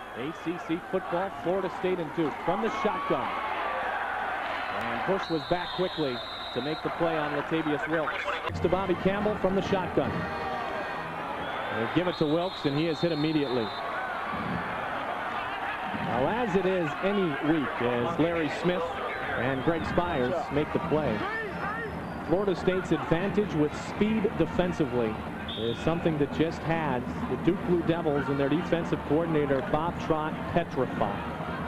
ACC football, Florida State and Duke from the shotgun. And Bush was back quickly to make the play on Latavius Wilkes. It's to Bobby Campbell from the shotgun. They give it to Wilkes, and he is hit immediately. Now, as it is any week, as Larry Smith and Greg Spires make the play, Florida State's advantage with speed defensively is something that just had the Duke Blue Devils and their defensive coordinator Bob Trott petrified.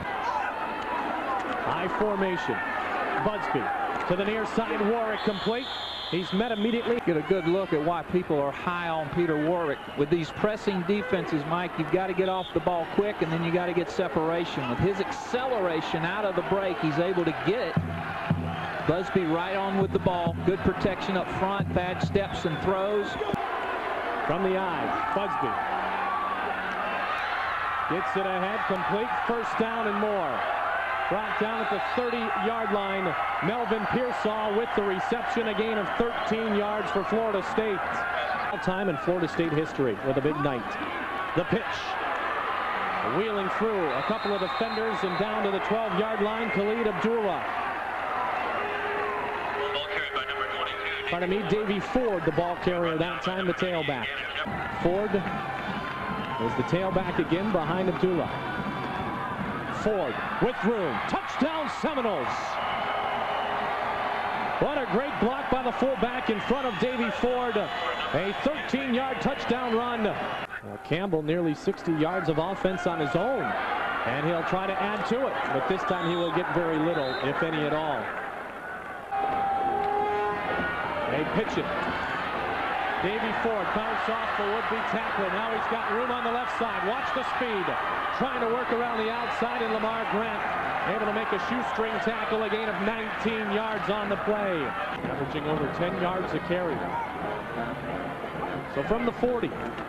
High formation. Busby to the near side. Warwick complete. He's met immediately. Get a good look at why people are high on Peter Warwick. With these pressing defenses, Mike, you've got to get off the ball quick, and then you got to get separation. With his acceleration out of the break, he's able to get it. Busby right on with the ball. Good protection up front. Bad steps and throws. From the eye, Busby gets it ahead, complete, first down and more. Brought down at the 30-yard line. Melvin Pearsall with the reception, a gain of 13 yards for Florida State. All time in Florida State history with a big night. The pitch. Wheeling through a couple of defenders and down to the 12-yard line, Khalid Abdullah. Pardon me, Davey Ford, the ball carrier that time, the tailback. Ford is the tailback again behind Abdullah. Ford with room. Touchdown Seminoles. What a great block by the fullback in front of Davey Ford. A 13-yard touchdown run. Well, Campbell nearly 60 yards of offense on his own. And he'll try to add to it. But this time he will get very little, if any at all. They pitch it. Davey Ford bounce off the would-be tackler. Now he's got room on the left side. Watch the speed. Trying to work around the outside, and Lamar Grant able to make a shoestring tackle, a gain of 19 yards on the play. Averaging over 10 yards a carry. So from the 40.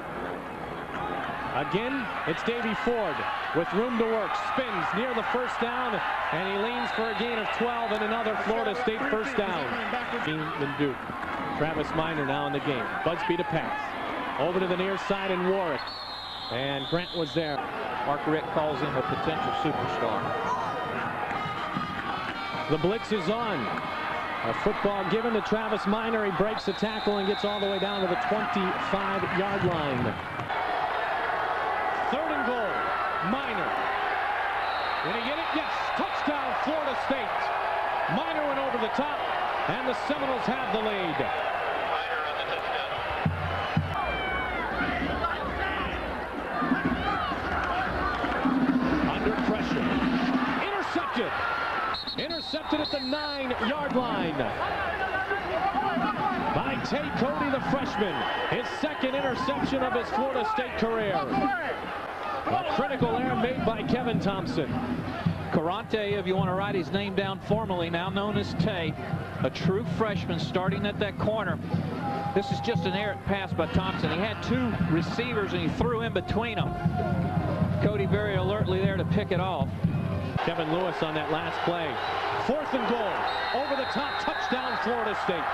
Again, it's Davey Ford with room to work. Spins near the first down, and he leans for a gain of 12 and another Florida State first down. Than Duke. Travis Minor now in the game. Busby to pass. Over to the near side and Warwick. And Grant was there. Mark Richt calls him a potential superstar. The blitz is on. A football given to Travis Minor. He breaks the tackle and gets all the way down to the 25-yard line. Third and goal. Minor. Did he get it? Yes. Touchdown, Florida State. Minor went over the top, and the Seminoles have the lead. Under pressure. Intercepted. Intercepted at the 9-yard line by Tay Cody, the freshman. His second interception of his Florida State career. A critical error made by Kevin Thompson. Carante, if you want to write his name down formally, now known as Tay, a true freshman starting at that corner. This is just an errant pass by Thompson. He had two receivers and he threw in between them. Cody very alertly there to pick it off. Kevin Lewis on that last play. Fourth and goal. Over the top, touchdown Florida State.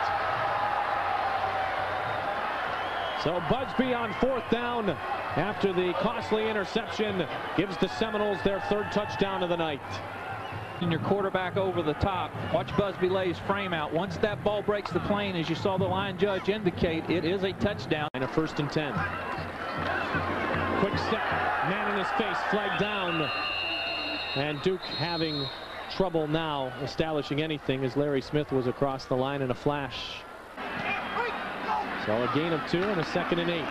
So Busby on fourth down after the costly interception gives the Seminoles their third touchdown of the night. And your quarterback over the top. Watch Busby lay his frame out. Once that ball breaks the plane, as you saw the line judge indicate, it is a touchdown. And a 1st and 10. Quick step, man in his face, flag down. And Duke having trouble now establishing anything as Larry Smith was across the line in a flash. So a gain of 2 and a 2nd and 8.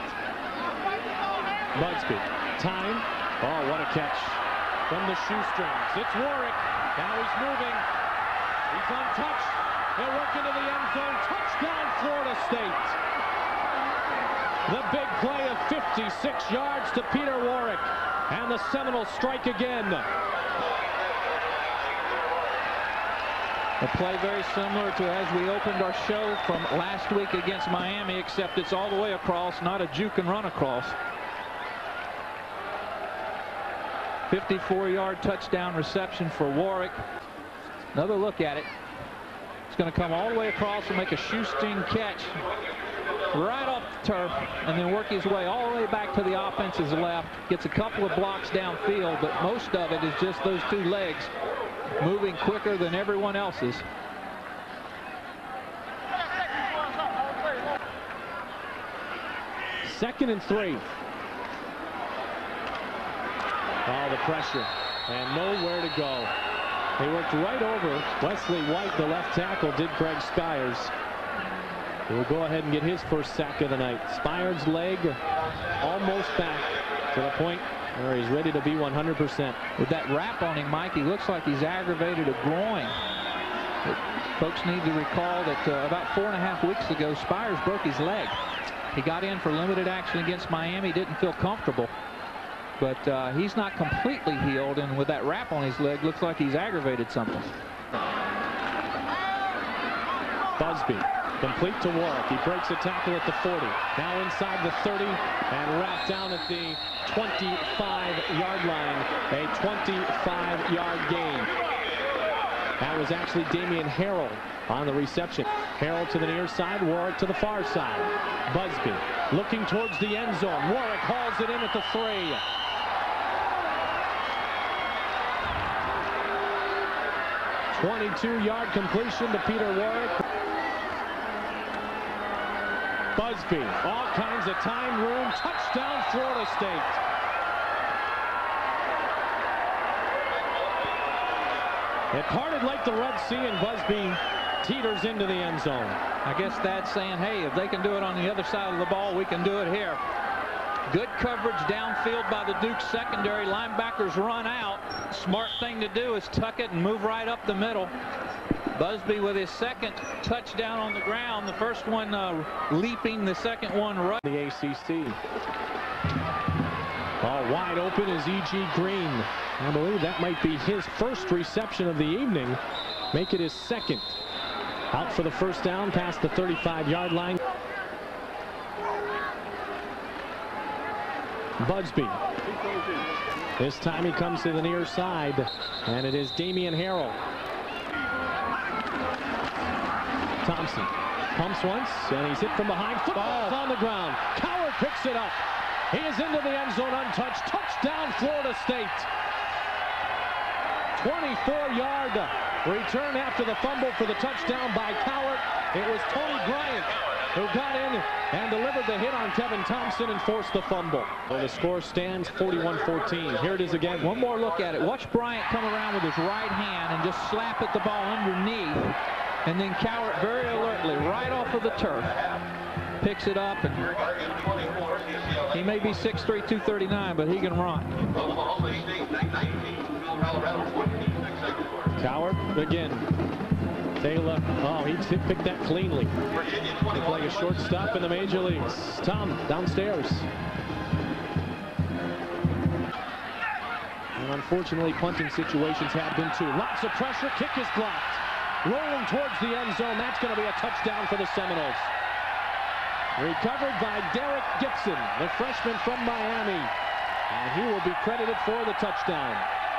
Busby, time. Oh, what a catch from the shoestrings. It's Warwick. Now he's moving. He's untouched. He'll work into the end zone. Touchdown, Florida State. The big play of 56 yards to Peter Warwick. And the Seminoles strike again. A play very similar to as we opened our show from last week against Miami, except it's all the way across, not a juke and run across. 54-yard touchdown reception for Warwick. Another look at it. It's going to come all the way across and make a shoestring catch. right off the turf and then work his way all the way back to the offense's left. Gets a couple of blocks downfield, but most of it is just those two legs moving quicker than everyone else's. Second and 3. Oh, the pressure and nowhere to go. They worked right over Wesley White, the left tackle, did Craig Skyers. He will go ahead and get his first sack of the night. Spires' leg almost back to the point where he's ready to be 100%. With that wrap on him, Mike, he looks like he's aggravated a groin. But folks need to recall that about 4.5 weeks ago, Spires broke his leg. He got in for limited action against Miami, didn't feel comfortable. But he's not completely healed, and with that wrap on his leg, looks like he's aggravated something. Busby, complete to Warwick. He breaks a tackle at the 40. Now inside the 30 and wrapped down at the 25-yard line. A 25-yard gain. That was actually Damian Harrell on the reception. Harrell to the near side, Warwick to the far side. Busby looking towards the end zone. Warwick hauls it in at the 3. A 22-yard completion to Peter Warwick. Busby, all kinds of time, room, touchdown Florida State. It parted like the Red Sea, and Busby teeters into the end zone. I guess that's saying, hey, if they can do it on the other side of the ball, we can do it here. Good coverage downfield by the Duke secondary. Linebackers run out. Smart thing to do is tuck it and move right up the middle. Busby with his second touchdown on the ground. The first one leaping, the second one right. The ACC. All wide open is E.G. Green. I believe that might be his first reception of the evening. Make it his second. Out for the first down past the 35-yard line. Busby. This time he comes to the near side, and it is Damian Harrell. Thompson pumps once, and he's hit from behind. Football's on the ground. Coward picks it up. He is into the end zone untouched. Touchdown, Florida State. 24-yard return after the fumble for the touchdown by Coward. It was Tony Bryant who got in and delivered the hit on Kevin Thompson and forced the fumble. Well, the score stands 41-14. Here it is again. One more look at it. Watch Bryant come around with his right hand and just slap at the ball underneath. And then Coward very alertly, right off of the turf, picks it up. And he may be 6'3", 239, but he can run. Coward again. Taylor, oh, he picked that cleanly. They play a shortstop in the major leagues. Tom, downstairs. And unfortunately, punting situations have been too. Lots of pressure, kick is blocked. Rolling towards the end zone, that's going to be a touchdown for the Seminoles. Recovered by Derek Gibson, the freshman from Miami. And he will be credited for the touchdown.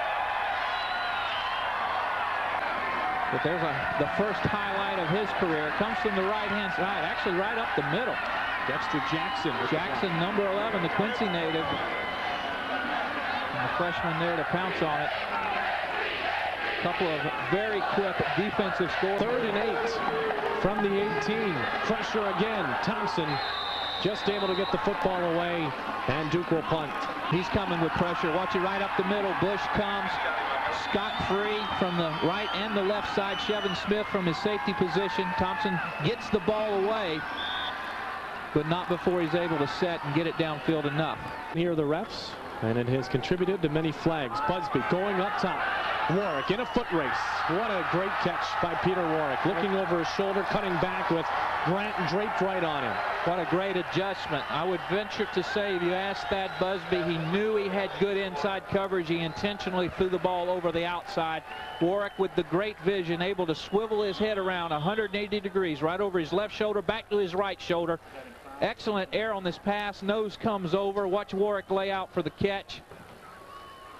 But there's the first highlight of his career. Comes from the right-hand side, actually right up the middle. Dexter Jackson. Jackson, number 11, the Quincy native. And the freshman there to pounce on it. A couple of very quick defensive scores. 3rd and 8 from the 18. Pressure again. Thompson just able to get the football away, and Duke will punt. He's coming with pressure. Watch it right up the middle. Bush comes scot-free from the right and the left side. Shevin Smith from his safety position. Thompson gets the ball away, but not before he's able to set and get it downfield enough. Here are the refs, and it has contributed to many flags. Busby going up top. Warwick in a foot race. What a great catch by Peter Warwick. Looking over his shoulder, cutting back with Grant draped right on him. What a great adjustment. I would venture to say, if you asked Thad Busby, he knew he had good inside coverage. He intentionally threw the ball over the outside. Warwick with the great vision, able to swivel his head around 180 degrees, right over his left shoulder, back to his right shoulder. Excellent air on this pass. Nose comes over. Watch Warwick lay out for the catch.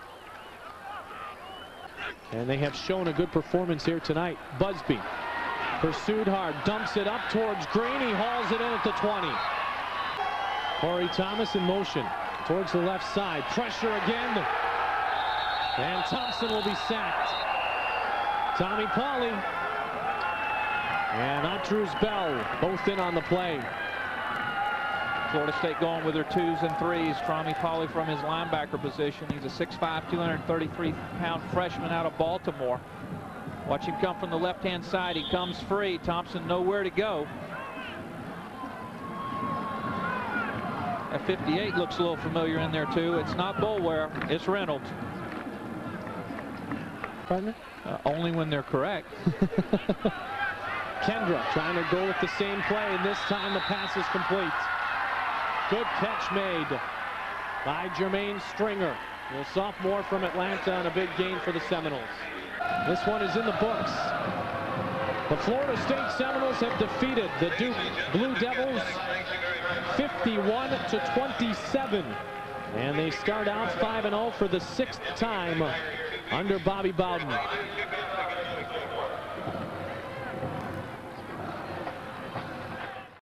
And they have shown a good performance here tonight. Busby Pursued hard, dumps it up towards Green. He hauls it in at the 20. Corey Thomas in motion towards the left side. Pressure again. And Thompson will be sacked. Tommy Pauly and Andrews Bell both in on the play. Florida State going with their 2s and 3s. Tommy Pauly from his linebacker position. He's a 6'5", 233-pound freshman out of Baltimore. Watch him come from the left-hand side. He comes free. Thompson nowhere to go. That 58 looks a little familiar in there too. It's not Boulware, it's Reynolds. Partner? Only when they're correct. Kendra trying to go with the same play, and this time the pass is complete. Good catch made by Jermaine Stringer, the sophomore from Atlanta, on a big gain for the Seminoles. This one is in the books. The Florida State Seminoles have defeated the Duke Blue Devils 51-27. And they start out 5-0 for the 6th time under Bobby Bowden.